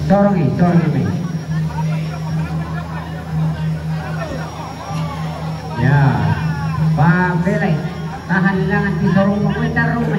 Sorongi Mei. Ya, Pak Belai tahan langan di sorong mengejar rumah.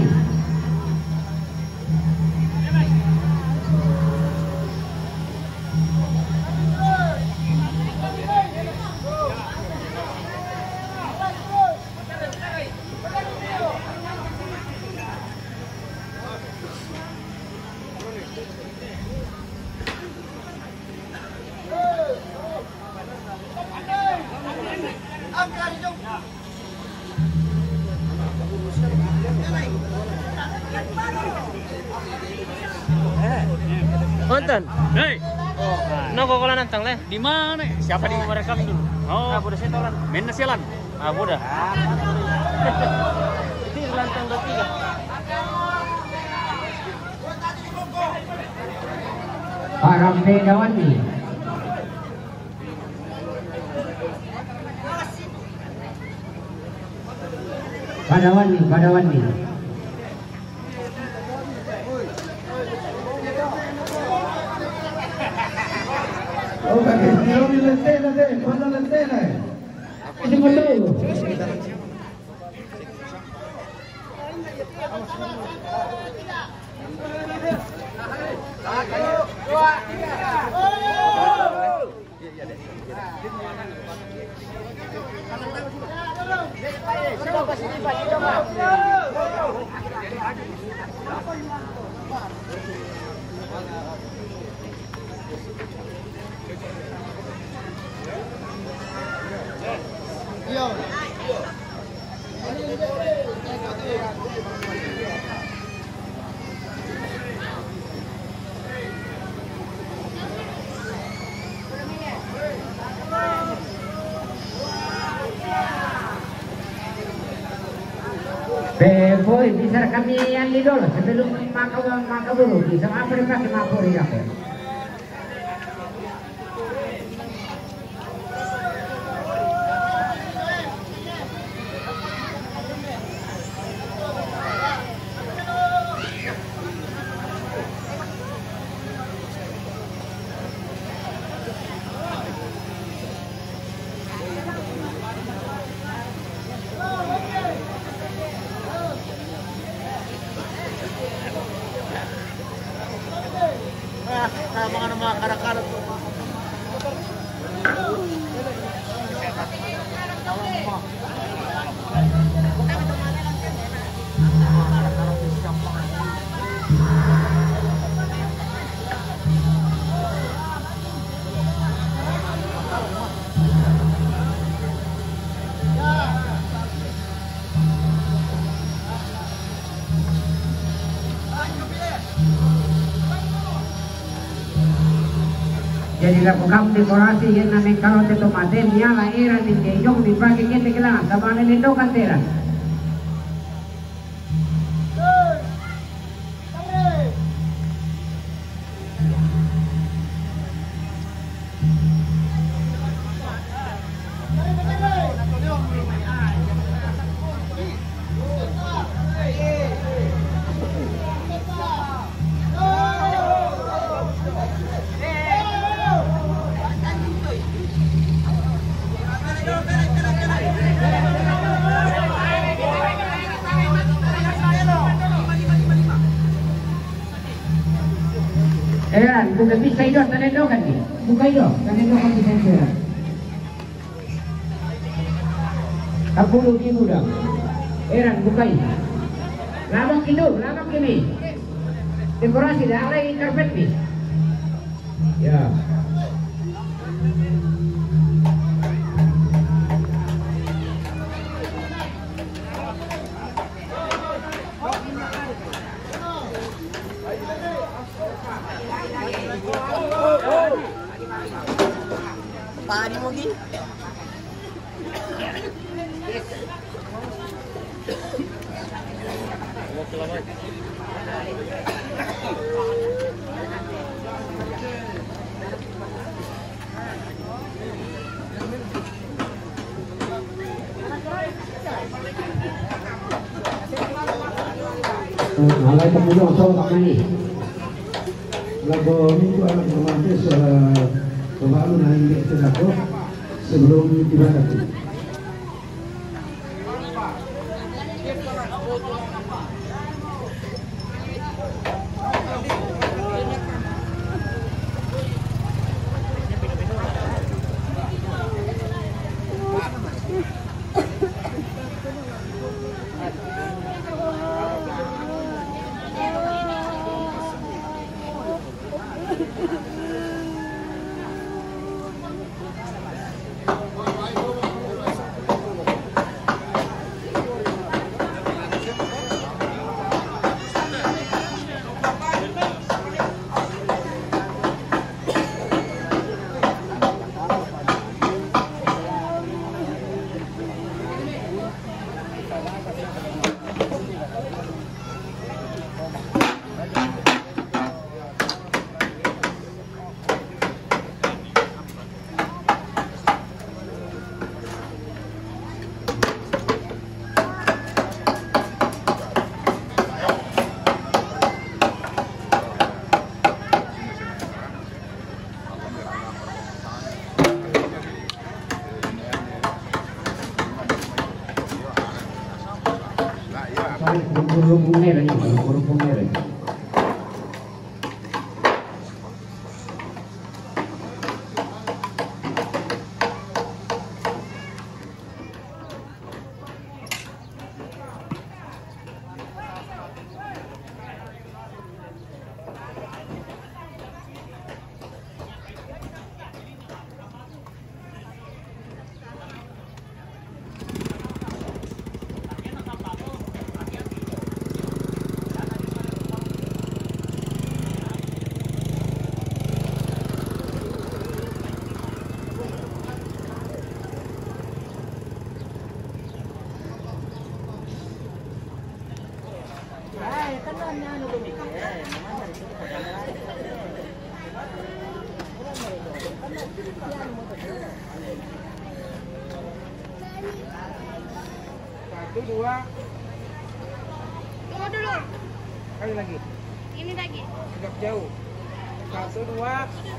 Nonton? Hei. Oh, no kok nantang leh. Di mana? Siapa di merekam dulu? Oh, Ah, udah saya tahu lah. main nasilan. Ah, udah. Itu lantang berarti ya. Pak Rambe Dawani. Padawani. Oh, que tiró mi lentera, ¿cuál la lentera? Ese betul. Boy, bisa kami yang lidol sebelum maka dulu bisa apa dipakai mapuri apa? Mga karakal to. Jadi lakukan dekorasi yang namanya kalau itu mati nyala era di kejong di pagi kita kelang sama itu kan teras. Bukan bisa itu tanendo kan ni, bukan itu tanendo kan bisa itu. 10.000 dah. Eran bukan. Lamak ini. Dekorasi dah lagi karpet ni. Ya. Paano mo gi? Alay pemulung so kami ni. lagu minggu anak romantis kembali naik ke Cedako sebelum diberangkatkan. Satu, dua. Tunggu dulu. Kali lagi. Ini lagi. Agak jauh. Satu, dua.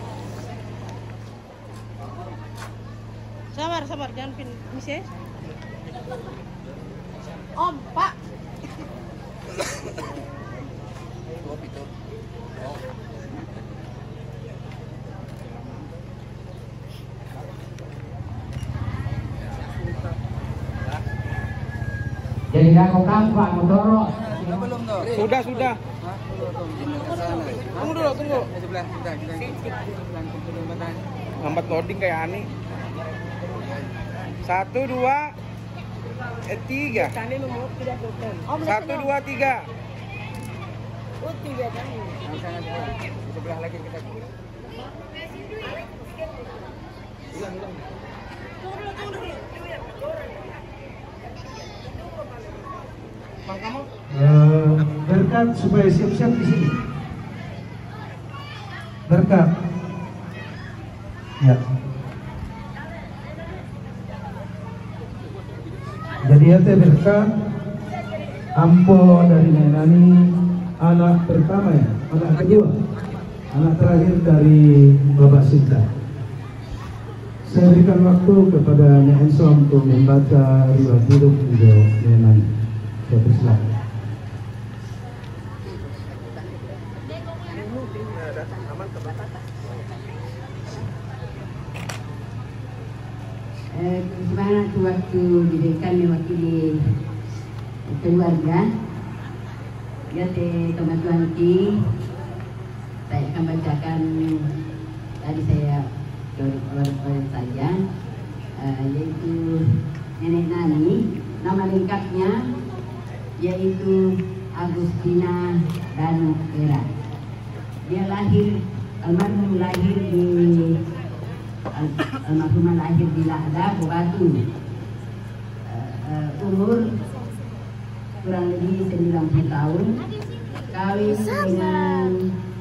Sabar, sabar, jangan miss. Om, Pak. Jadi aku kampak motor. Sudah, sudah. Tunggu dulu, tunggu. Lambat loading kayak Ani. Satu, dua, tiga. Satu, dua, tiga. Sebelah lagi kita. Bang, kamu? Berkat supaya siap-siap di sini. Berkat. Ya. Jadi ya berkat ampo dari Nenani, anak pertama ya, anak kedua, anak terakhir dari Bapak Sinta. Saya berikan waktu kepada Nek Enso untuk membaca riwayat hidup beliau Nenani. Saya persilakan. Bagaimana waktu diberikan mewakili keluarga ya teman-teman saya akan bacakan tadi saya oleh saja yaitu Nenek Nani, nama lengkapnya yaitu Agustina Danu Era. Dia almarhumah lahir di Lada, Batu. Umur kurang lebih 90 tahun. Kawin dengan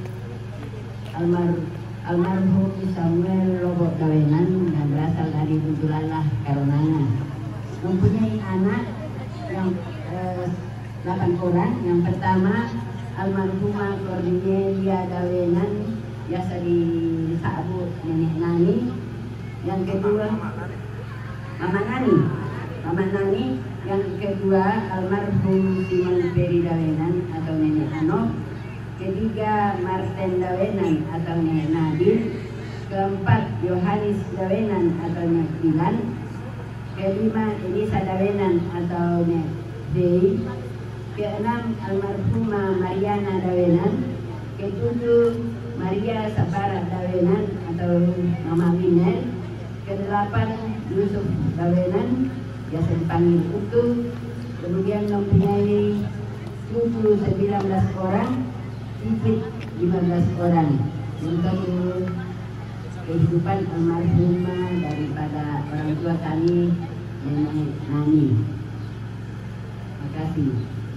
almarhum Samuel Lobok Gawenan dan berasal dari Buntulalah, Karonangan. Mempunyai anak yang 8 orang. Yang pertama almarhumah Cornelia Dawenan biasa disebut Nenek Nani. Yang kedua Mama Nani. Yang kedua almarhum Simon Peri Dawenan atau Nenek Ano. Ketiga Marten Dawenan atau Nenek Nadine. Keempat Yohanes Dawenan atau Nenek Dilan. Kelima Elisa Dawenan atau Nenek Dei. Keenam almarhumah Mariana Dawenan. Ketujuh Maria Sabara Dawenan atau Mama Minel. Kedelapan Yusuf Dawenan biasa dipanggil Utu. Kemudian mempunyai cucu 19 orang, cicit 15 orang. Untuk kehidupan almarhumah daripada orang tua kami, Nenek Nani. Terima kasih.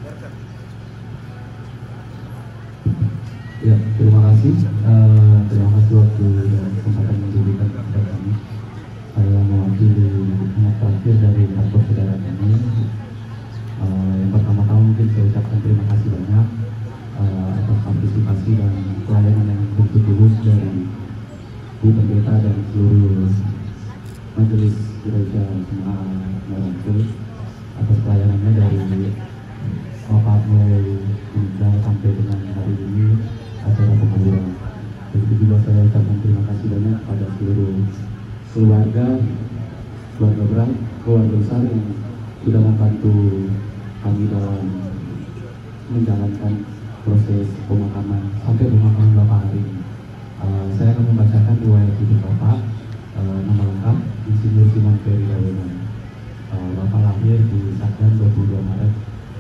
Ya, terima kasih. Terima kasih waktu dan kesempatan yang diberikan kepada kami. Saya mewakili anak terakhir dari kantor saudara kami. Yang pertama-tama mungkin saya ucapkan terima kasih banyak atas partisipasi dan pelayanan yang begitu tulus dari Bu Pendeta dan seluruh majelis gereja Jemaat Merangkul atas pelayanannya dari Bapak mulai sampai dengan hari ini acara penghuburan. Begitu juga saya ucapkan terima kasih banyak kepada seluruh keluarga besar yang sudah membantu kami dalam menjalankan proses pemakaman sampai pemakaman Bapak hari ini. Saya akan membacakan riwayat hidup Bapak. Nama lengkap Insinyur Simon Peri Dawenan. Bapak lahir di Sadan 22 Maret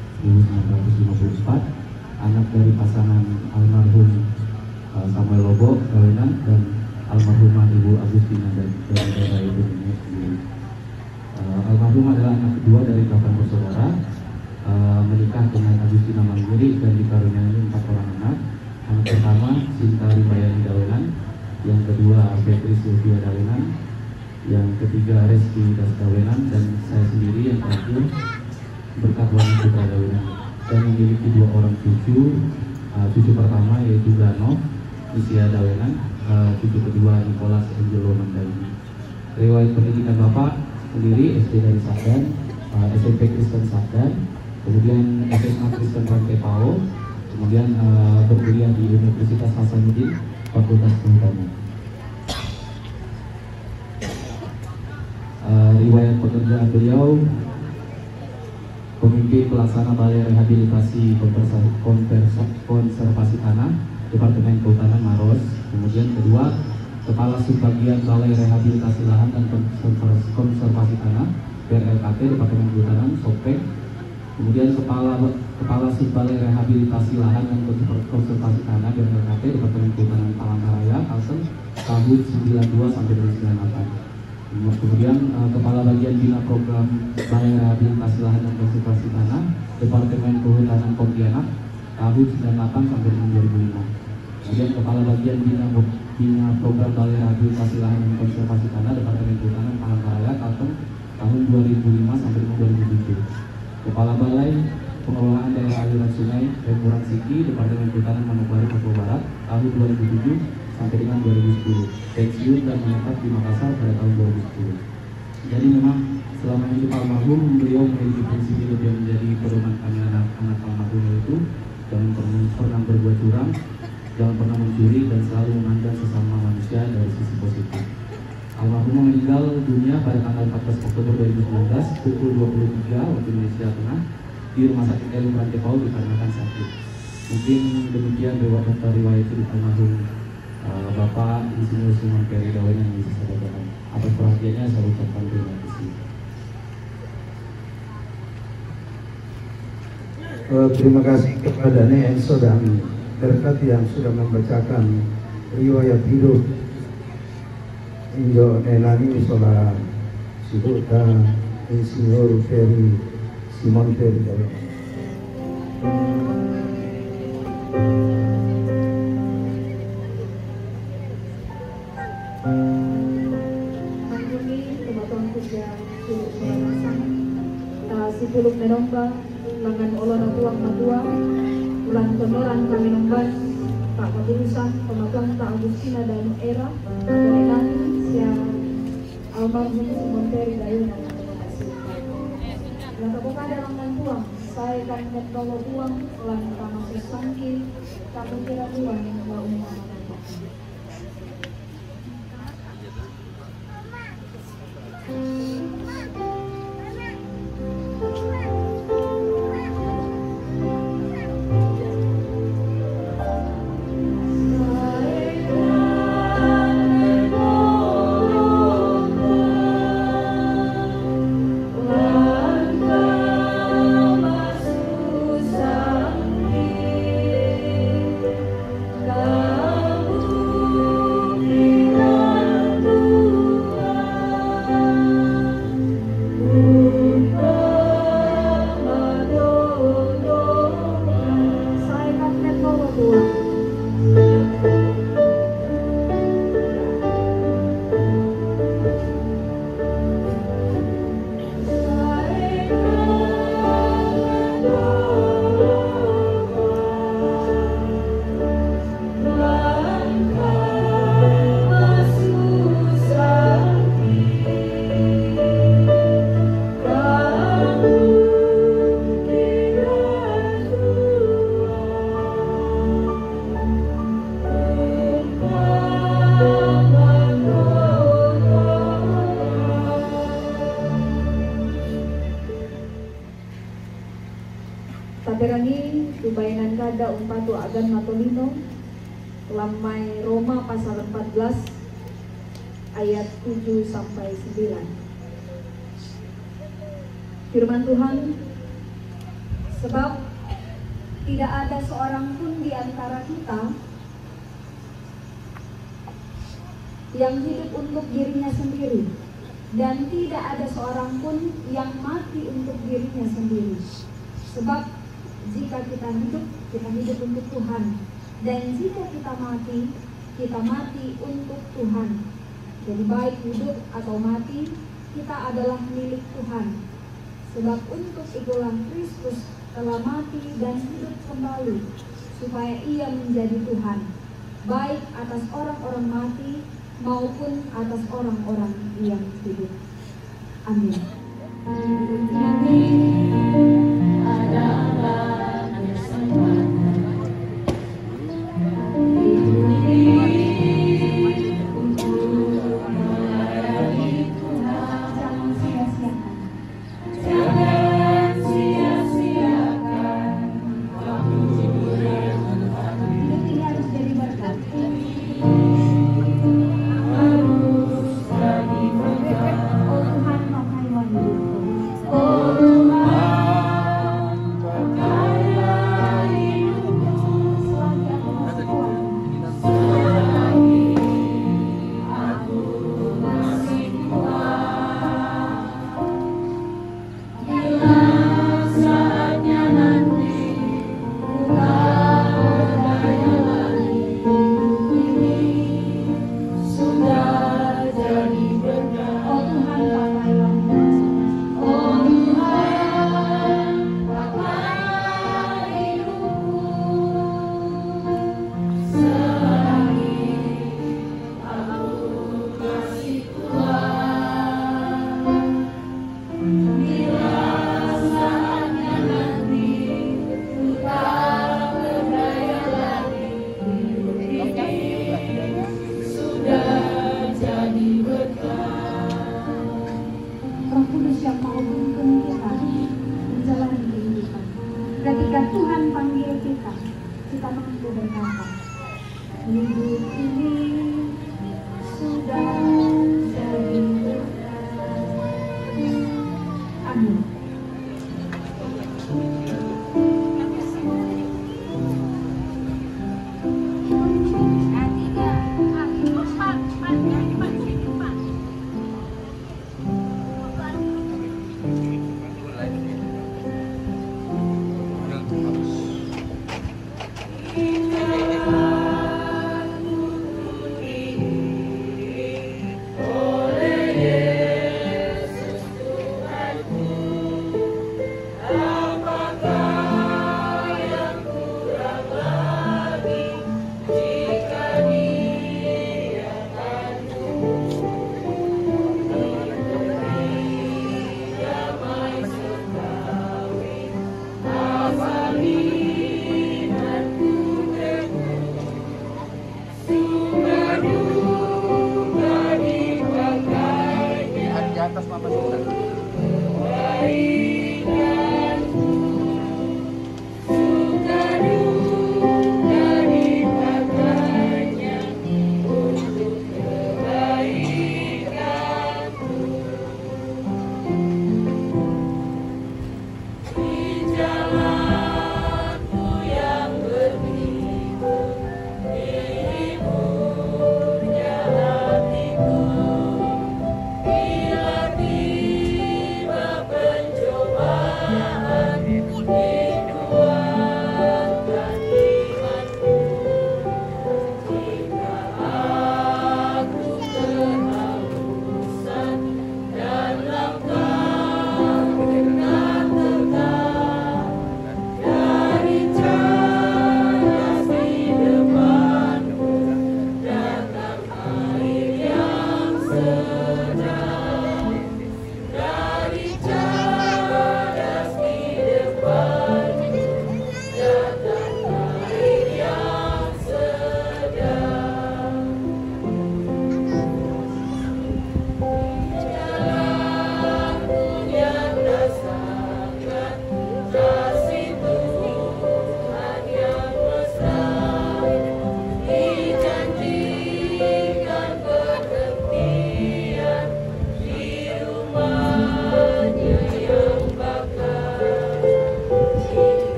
1954, anak dari pasangan almarhum Samuel Lobo Dawenan dan almarhumah Ibu Agustina dan saudara Ibu Nenek sendiri. Almarhum adalah anak kedua dari 8 bersaudara, menikah dengan Agustina Manggiri dan dikaruniai 4 orang anak. Anak pertama Sinta Rimayani Dawenan, yang kedua Petri Sylvia Dawenan, yang ketiga Reski Das Dawenan, dan saya sendiri yang terakhir Berkat Wani Putra Dawenan. Dan memiliki 2 orang cucu. Cucu pertama yaitu Gano Isia Dawenan, cucu kedua Nicholas Angelo Mandaini. Riwayat pendidikan Bapak sendiri SD dari Sadan, SMP Kristen Sadan, kemudian SMA Kristen Rantai Pao, kemudian berkuliah di Universitas Hasanuddin Fakultas Kehutanan. Riwayat pekerjaan beliau: pemimpin pelaksana Balai Rehabilitasi Konservasi Tanah Departemen Kehutanan Maros. Kemudian kedua, Kepala Subbagian Balai Rehabilitasi Lahan dan Konservasi Tanah BRLKT Departemen Kehutanan Sopek. Kemudian Kepala Subbalai Rehabilitasi Lahan dan Konservasi Tanah BRLKT Departemen Kehutanan Palangkaraya Kalsel tahun 92 sampai 98. Kemudian Kepala Bagian Bina Program Balai Rehabilitasi Lahan dan Konservasi Tanah Departemen Kehutanan Pontianak tahun 98 sampai dengan 2005. Kemudian Kepala Bagian Bina Program Balai Rehabilitasi Lahan dan Konservasi Tanah Departemen Kehutanan Palangkaraya Kalteng tahun 2005 sampai dengan 2007. Kepala Balai Pengelolaan Daerah Aliran Sungai Remburan Siki Departemen Kehutanan Manokwari Papua Barat tahun 2007 sampai dengan 2010. Pensiun dan menetap di Makassar pada tahun 2010. Jadi memang selama hidup almarhum beliau memiliki prinsip hidup yang menjadi pedoman kami anak-anak almarhum, yaitu jangan pernah berbuat curang, jangan pernah mencuri, dan selalu memandang sesama manusia dari sisi positif. Almarhum meninggal dunia pada tanggal 14 Oktober 2019 pukul 23 waktu Indonesia Tengah di Rumah Sakit Elu Rantai Pau dikarenakan sakit. Mungkin demikian riwayat hidup almarhum Bapak Insinyur Simon Peri Dawenan yang bisa saya bacakan. Atas perhatiannya saya ucapkan terima kasih. Terima kasih kepada Nek Enso dan Berkat yang sudah membacakan riwayat hidup Injo Nenani Sola Sibuta Insinyur Peri Simon Peri Dawenan. Sipuluk menomba langan olona tuang matua Ulan Tonoran kami nomban Pak Kaburusan Pemagang Tak Agustina dan Era Mengenai siang almarhum Simon Terry Dayuna. Terima kasih. Lakukan dalam tuang saya akan membawa uang ulang pertama sesangki kamu kira uang yang membawa uang. Taberani Dubayanan Kada Umpatu Agan Matolino Lamai Roma pasal 14 ayat 7 sampai 9. Firman Tuhan, sebab tidak ada seorang pun di antara kita yang hidup untuk dirinya sendiri, dan tidak ada seorang pun yang mati untuk dirinya sendiri. Sebab jika kita hidup untuk Tuhan, dan jika kita mati untuk Tuhan. Jadi baik hidup atau mati, kita adalah milik Tuhan. Sebab untuk itulah Kristus telah mati dan hidup kembali, supaya ia menjadi Tuhan, baik atas orang-orang mati maupun atas orang-orang yang hidup. Amin. Ketika Tuhan panggil kita mampu berkata, hidup ini